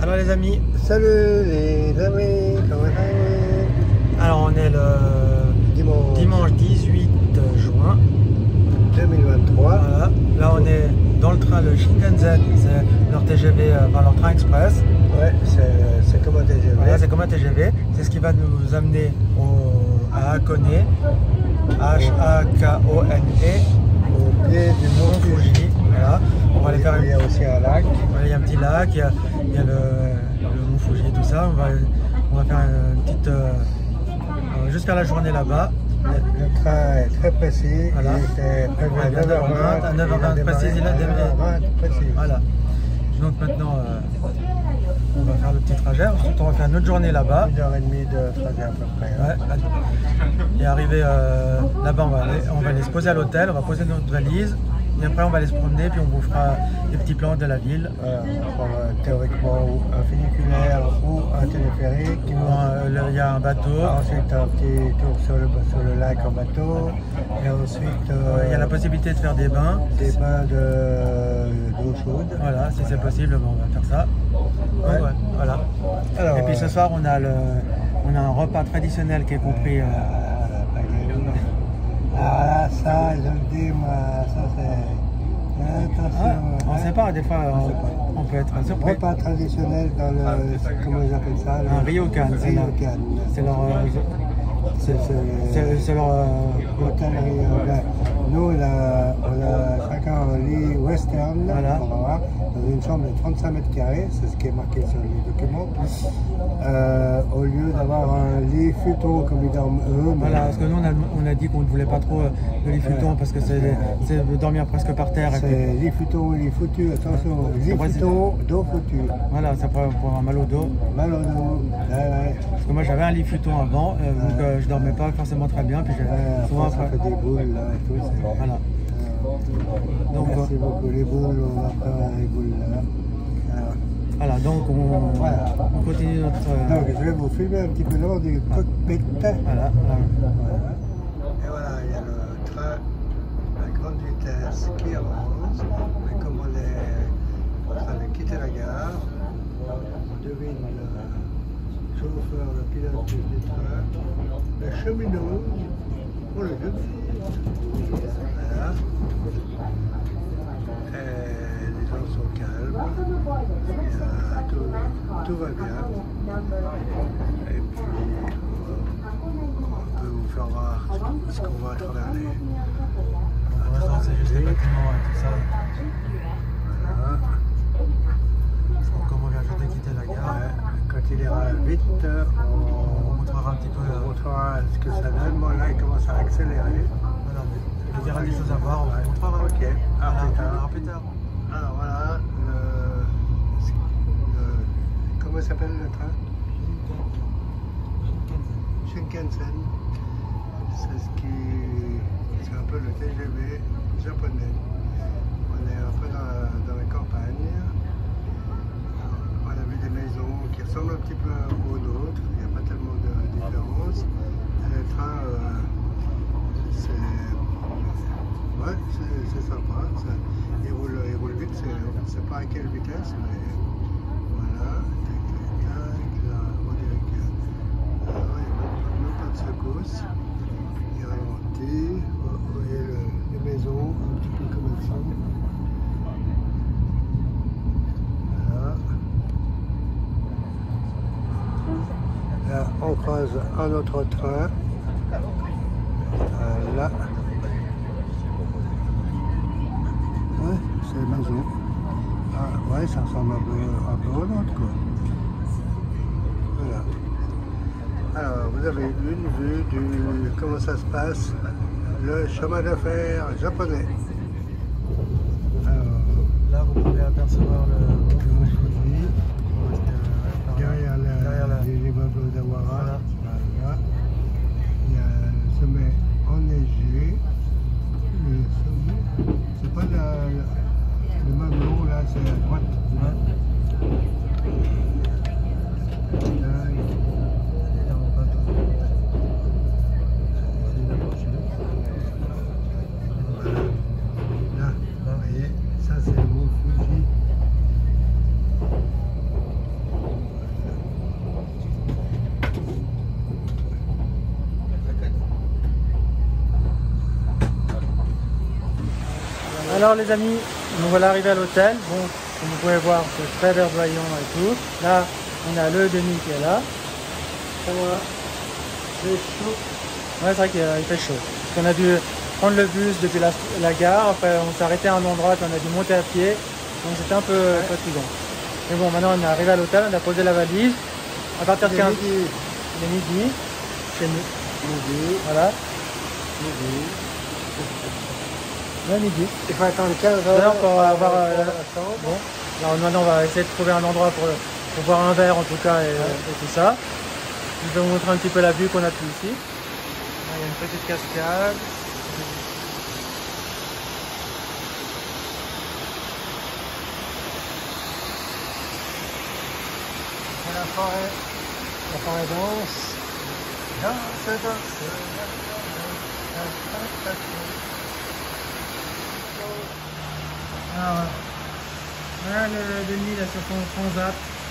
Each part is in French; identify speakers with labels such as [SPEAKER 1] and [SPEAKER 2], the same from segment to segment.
[SPEAKER 1] Alors les amis,
[SPEAKER 2] Salut les amis, comment allez-vous?
[SPEAKER 1] alors on est le dimanche 18 juin
[SPEAKER 2] 2023.
[SPEAKER 1] Voilà. Là on est dans le train, le Shinkansen, c'est leur TGV, enfin leur train express.
[SPEAKER 2] Ouais, c'est comme un TGV.
[SPEAKER 1] Voilà, c'est comme un TGV, c'est ce qui va nous amener à Hakone, H-A-K-O-N-E,
[SPEAKER 2] Au pied du mont Fuji.
[SPEAKER 1] Voilà. On va aller faire
[SPEAKER 2] Il y a aussi un lac.
[SPEAKER 1] Voilà, il y a un petit lac, il y a le mont Fuji et tout ça. On va faire une petite, juste faire la journée là-bas.
[SPEAKER 2] Le train est très précis.
[SPEAKER 1] Voilà.
[SPEAKER 2] Il était prévu à 9h20.
[SPEAKER 1] À 9h20 précis, il a démarré.
[SPEAKER 2] 9h20 précis.
[SPEAKER 1] Voilà. Donc maintenant, on va faire le petit trajet. Ensuite, on va faire notre journée là-bas.
[SPEAKER 2] 1h30 de trajet à peu près.
[SPEAKER 1] Ouais. Et arrivé là-bas, on va aller se poser à l'hôtel, on va poser notre valise. Et après, on va aller se promener, puis on vous fera des petits plans de la ville.
[SPEAKER 2] On va prendre théoriquement un funiculaire ou un téléphérique.
[SPEAKER 1] Il y a un bateau.
[SPEAKER 2] Ensuite, un petit tour sur le lac en bateau. Et ensuite,
[SPEAKER 1] Il y a la possibilité de faire des bains.
[SPEAKER 2] Des bains d'eau chaude.
[SPEAKER 1] Voilà, si c'est possible, on va faire ça.
[SPEAKER 2] Ouais.
[SPEAKER 1] Donc, ouais, voilà.
[SPEAKER 2] Alors,
[SPEAKER 1] et puis ce soir, on a un repas traditionnel qui est compris.
[SPEAKER 2] Ah, ça, je le dis, moi, ça c'est. Attention.
[SPEAKER 1] On ne sait pas, des fois, on peut être surpris.
[SPEAKER 2] Repas traditionnel dans le. Comment ils appellent ça?
[SPEAKER 1] Un ryokan. C'est leur. C'est leur.
[SPEAKER 2] Hôtel ryokan. Nous, on a chacun un lit western.
[SPEAKER 1] Voilà.
[SPEAKER 2] On va voir, dans une chambre de 35 mètres carrés, c'est ce qui est marqué sur les documents. Au lieu d'avoir un lit futon comme ils dorment eux.
[SPEAKER 1] Voilà, parce que nous on a dit qu'on ne voulait pas trop de lit futon parce que c'est de dormir presque par terre.
[SPEAKER 2] C'est lit futon, lit foutu, attention, lit futon, dos foutu.
[SPEAKER 1] Voilà, ça pourrait avoir mal au dos.
[SPEAKER 2] Mal au dos, ouais.
[SPEAKER 1] Parce que moi j'avais un lit futon avant, donc je dormais pas forcément très bien. Puis souvent
[SPEAKER 2] ça fait des boules là et tout.
[SPEAKER 1] Voilà.
[SPEAKER 2] Donc, merci beaucoup, les boules, on va faire les boules là.
[SPEAKER 1] Voilà, donc on continue notre.
[SPEAKER 2] Donc je vais vous filmer un petit peu l'heure du cockpit.
[SPEAKER 1] Voilà.
[SPEAKER 2] Et voilà, il y a le train à grande vitesse qui avance. Et comme on est en train de quitter la gare, on devine le chauffeur, le pilote du train, le cheminot, on le devine. Voilà. Et les gens sont calmes. Tout va bien. Et puis, on peut vous faire voir ce qu'on voit à travers les.
[SPEAKER 1] Pour l'instant, c'est juste les bâtiments et tout ça.
[SPEAKER 2] Voilà.
[SPEAKER 1] Comme on vient juste de quitter la gare,
[SPEAKER 2] Quand il ira vite,
[SPEAKER 1] on montrera un petit peu.
[SPEAKER 2] on montrera ce que ça donne. Bon, là, il commence à accélérer.
[SPEAKER 1] Voilà, il y aura des choses à voir, on vous montrera.
[SPEAKER 2] Ok, à plus tard.
[SPEAKER 1] À plus tard.
[SPEAKER 2] Alors voilà, comment s'appelle le train? Shinkansen. C'est un peu le TGV japonais. On est un peu dans la campagne. On a vu des maisons qui ressemblent un petit peu aux nôtres. Il n'y a pas tellement de différence. Et le train, c'est sympa. Il roule vite. C'est pas à quelle vitesse, mais voilà. Là, on dirait qu'il n'y a même pas de secousse. Il ralentit. Vous voyez les maisons, un petit peu comme elles sont. Voilà. Là, on croise un autre train. Là. Ouais, c'est la maison. Ah, ouais, ça ressemble un peu au nôtre, quoi. Voilà. Alors, vous avez une vue de comment ça se passe, le chemin de fer japonais. Alors,
[SPEAKER 1] là, vous pouvez apercevoir le mont Fuji.
[SPEAKER 2] Derrière l'immeuble d'Awara. Voilà. Il y a le sommet enneigé. C'est pas le mamelon là, c'est à droite. Là, vous voyez, ça c'est le mont Fuji.
[SPEAKER 1] Alors les amis, nous voilà arrivés à l'hôtel. Bon, comme vous pouvez voir, c'est très verdoyant et tout. Là, on a le Denis qui est là.
[SPEAKER 2] Voilà. C'est chaud.
[SPEAKER 1] Ouais, c'est vrai qu'il fait chaud. On a dû prendre le bus depuis la gare. Après, on s'est arrêté à un endroit, puis on a dû monter à pied. Donc c'était un peu fatigant. Mais bon, maintenant on est arrivé à l'hôtel, on a posé la valise. À partir de 15 h il est midi. Chez nous.
[SPEAKER 2] Midi.
[SPEAKER 1] Voilà.
[SPEAKER 2] Midi.
[SPEAKER 1] Ouais, midi.
[SPEAKER 2] Il faut attendre 15 h.
[SPEAKER 1] Là, pour avoir bon. Alors maintenant, on va essayer de trouver un endroit pour boire un verre en tout cas et tout ça. Je vais vous montrer un petit peu la vue qu'on a plus ici. Là, il y a une petite cascade.
[SPEAKER 2] La forêt danse.
[SPEAKER 1] Alors, voilà le Denis là sur son transat.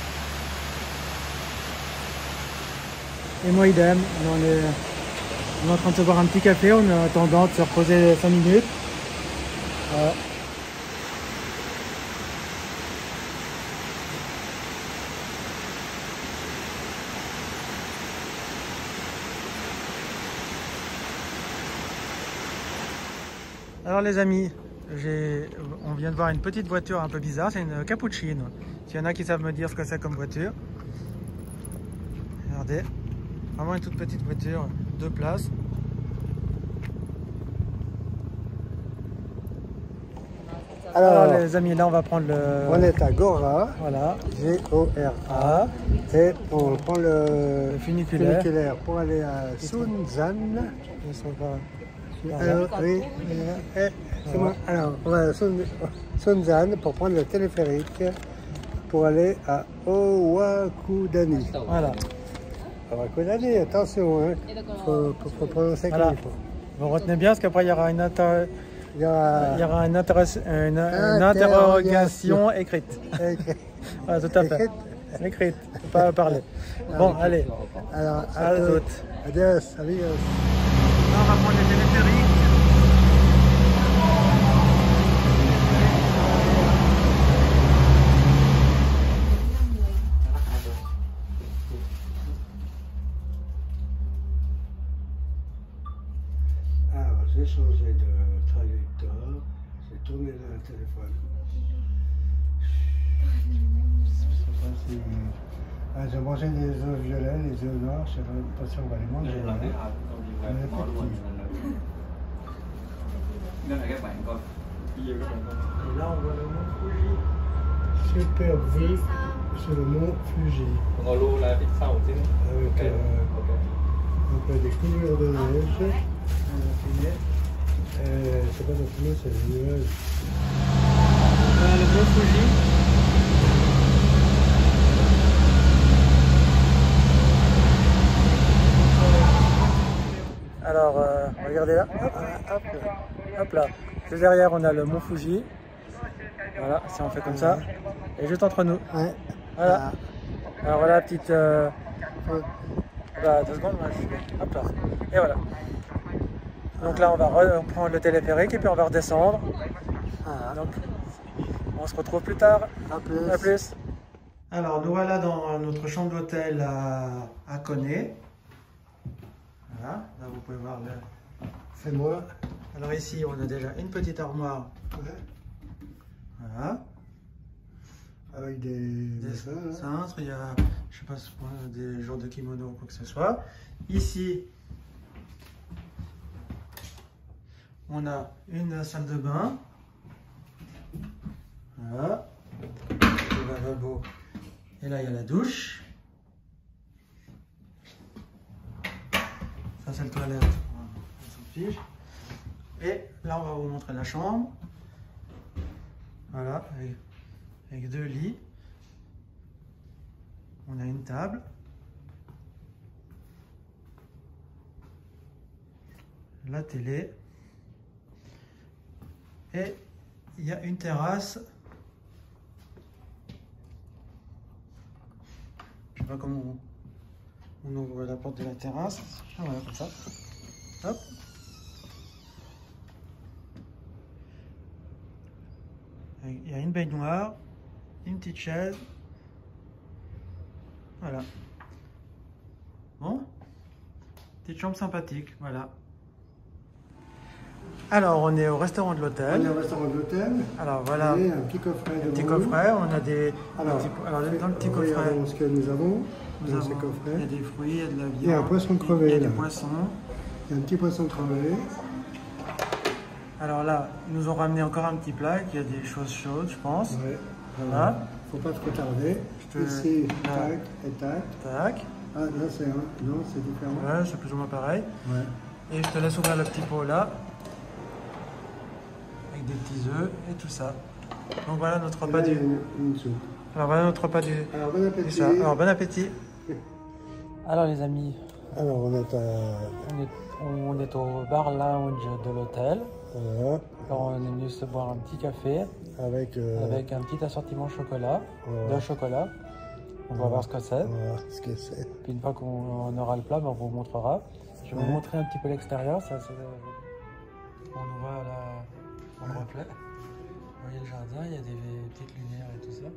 [SPEAKER 1] Et moi idem, on est en train de se boire un petit café, on est en attendant de se reposer 5 minutes. Voilà. Alors les amis, on vient de voir une petite voiture un peu bizarre, c'est une Cappuccino. S'il y en a qui savent me dire ce que c'est comme voiture. Regardez, vraiment une toute petite voiture, 2 places. Alors les amis, là on va prendre le...
[SPEAKER 2] On est à Gora,
[SPEAKER 1] voilà.
[SPEAKER 2] G-O-R-A, et on prend le funiculaire pour aller à Sunzan. Alors, oui, c'est moi. Alors, on va à Sunzan pour prendre le téléphérique pour aller à Owakudani.
[SPEAKER 1] Voilà.
[SPEAKER 2] Owakudani, attention, hein. Faut prononcer comme il faut.
[SPEAKER 1] Vous retenez bien parce qu'après il y aura une interrogation écrite. Voilà, tout à fait. Écrite, pas parler. Bon, allez.
[SPEAKER 2] Alors,
[SPEAKER 1] à toutes.
[SPEAKER 2] Adios, amigos.
[SPEAKER 1] Là, on va prendre les téléphériques.
[SPEAKER 2] Alors, j'ai changé de traducteur, j'ai tourné le téléphone. J'ai mangé des œufs violets, les œufs noirs, je ne sais pas si on va les manger. On est petits.
[SPEAKER 1] Et là, on voit le mont Fuji.
[SPEAKER 2] Super vue sur le mont Fuji. Avec un peu des couleurs de neige. C'est pas de fumée, c'est des nuages.
[SPEAKER 1] Voilà le mont Fuji. Alors, regardez là, hop là. Juste derrière, on a le mont Fuji. Voilà, si on fait comme ça. Et juste entre nous.
[SPEAKER 2] Ouais.
[SPEAKER 1] Voilà. Alors voilà, petite... Bah, 2 secondes, hop là. Et voilà. Donc là, on va reprendre le téléphérique et puis on va redescendre. Donc, on se retrouve plus tard.
[SPEAKER 2] À plus.
[SPEAKER 1] À plus. Alors, nous voilà dans notre chambre d'hôtel à Koné. Voilà, là vous pouvez voir le...
[SPEAKER 2] C'est moi.
[SPEAKER 1] Alors ici, on a déjà une petite armoire.
[SPEAKER 2] Ouais.
[SPEAKER 1] Voilà.
[SPEAKER 2] Avec des
[SPEAKER 1] cintres, il y a, je sais pas, des genres de kimono ou quoi que ce soit. Ici, on a une salle de bain. Voilà. Le lavabo. Et là, il y a la douche. Ça, c'est le toilette. On s'en fiche. Et là, on va vous montrer la chambre. Voilà, avec 2 lits. On a une table. La télé. Et il y a une terrasse. Je sais pas comment on ouvre la porte de la terrasse. Ah voilà, comme ça. Hop. Il y a une baignoire, une petite chaise. Voilà. Bon, petite chambre sympathique, voilà. Alors, on est au restaurant de l'hôtel.
[SPEAKER 2] On est au restaurant de l'hôtel.
[SPEAKER 1] Alors, voilà.
[SPEAKER 2] Et un petit coffret.
[SPEAKER 1] Un petit coffret. On a des.
[SPEAKER 2] Alors,
[SPEAKER 1] dans le petit coffret.
[SPEAKER 2] Regardons ce que nous avons dans ce
[SPEAKER 1] Il y
[SPEAKER 2] coffret.
[SPEAKER 1] a des fruits, il y a de la viande.
[SPEAKER 2] Il y a un poisson crevé.
[SPEAKER 1] Il y a
[SPEAKER 2] là.
[SPEAKER 1] des poissons.
[SPEAKER 2] Il y a un petit poisson crevé.
[SPEAKER 1] Alors là, ils nous ont ramené encore un petit plat qui a des choses chaudes, je pense.
[SPEAKER 2] Ouais.
[SPEAKER 1] Voilà.
[SPEAKER 2] Faut pas trop tarder. Ici, tac et tac.
[SPEAKER 1] Tac.
[SPEAKER 2] Ah, là, c'est un. Non, c'est différent.
[SPEAKER 1] Ouais, c'est plus ou moins pareil.
[SPEAKER 2] Ouais.
[SPEAKER 1] Et je te laisse ouvrir le petit pot là. Avec des petits œufs et tout ça. Donc voilà notre repas du.
[SPEAKER 2] Une soupe.
[SPEAKER 1] Alors voilà notre repas du.
[SPEAKER 2] Alors, bon appétit.
[SPEAKER 1] Ça. Alors bon appétit. Alors les amis,
[SPEAKER 2] Alors, on est à.
[SPEAKER 1] on est au bar lounge de l'hôtel.
[SPEAKER 2] Voilà.
[SPEAKER 1] Alors on est venu se boire un petit café
[SPEAKER 2] Avec.
[SPEAKER 1] avec un petit assortiment chocolat,
[SPEAKER 2] Voilà.
[SPEAKER 1] de chocolat. On va voir ce que c'est.
[SPEAKER 2] On va voir ce que c'est.
[SPEAKER 1] Puis une fois qu'on aura le plat, ben, on vous montrera. Je vais vous montrer un petit peu l'extérieur. On voit là, dans le reflet. Vous voyez le jardin, il y a des petites lumières et tout ça.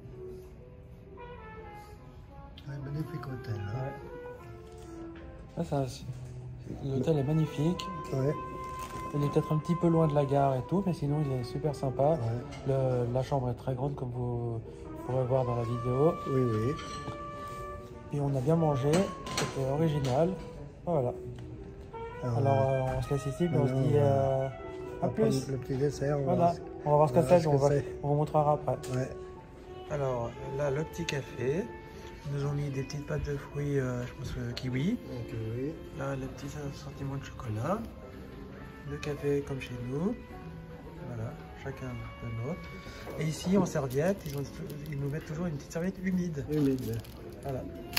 [SPEAKER 2] Un magnifique hôtel. Hein.
[SPEAKER 1] Ouais. L'hôtel est magnifique.
[SPEAKER 2] Ouais.
[SPEAKER 1] Il est peut-être un petit peu loin de la gare et tout, mais sinon il est super sympa.
[SPEAKER 2] Ouais.
[SPEAKER 1] La chambre est très grande comme vous pourrez voir dans la vidéo.
[SPEAKER 2] Oui, oui.
[SPEAKER 1] Et on a bien mangé, c'était original. Voilà. Alors on se laisse ici, mais on se dit à plus.
[SPEAKER 2] Le petit dessert.
[SPEAKER 1] Voilà, on va voir ce que c'est, on vous montrera après.
[SPEAKER 2] Ouais.
[SPEAKER 1] Alors là, le petit café. Ils nous ont mis des petites pâtes de fruits, je pense kiwi.
[SPEAKER 2] Donc, oui.
[SPEAKER 1] Là, le petit assortiment de chocolat. Le café comme chez nous. Voilà, chacun le nôtre. Et ici, en serviette, ils nous mettent toujours une petite serviette humide.
[SPEAKER 2] Humide.
[SPEAKER 1] Voilà.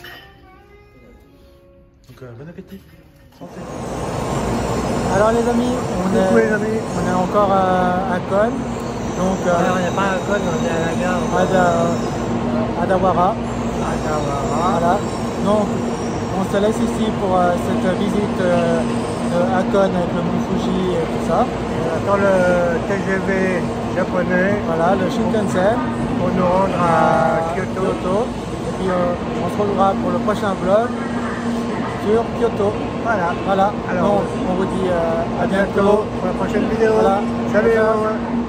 [SPEAKER 1] Donc, bon appétit. Santé. Alors les amis, on est encore à Cône. Donc,
[SPEAKER 2] Alors, il n'y a pas à Cône, on est à la gare.
[SPEAKER 1] À Dawara. Voilà. Donc, on se laisse ici pour cette visite de Hakone avec le Mont Fuji et tout ça.
[SPEAKER 2] On attend le TGV japonais.
[SPEAKER 1] Voilà, le Shinkansen.
[SPEAKER 2] Pour nous rendre à Kyoto.
[SPEAKER 1] Et puis, on se retrouvera pour le prochain vlog sur Kyoto. Voilà.
[SPEAKER 2] Alors,
[SPEAKER 1] donc, on vous dit à bientôt
[SPEAKER 2] pour la prochaine vidéo.
[SPEAKER 1] Voilà.
[SPEAKER 2] Salut.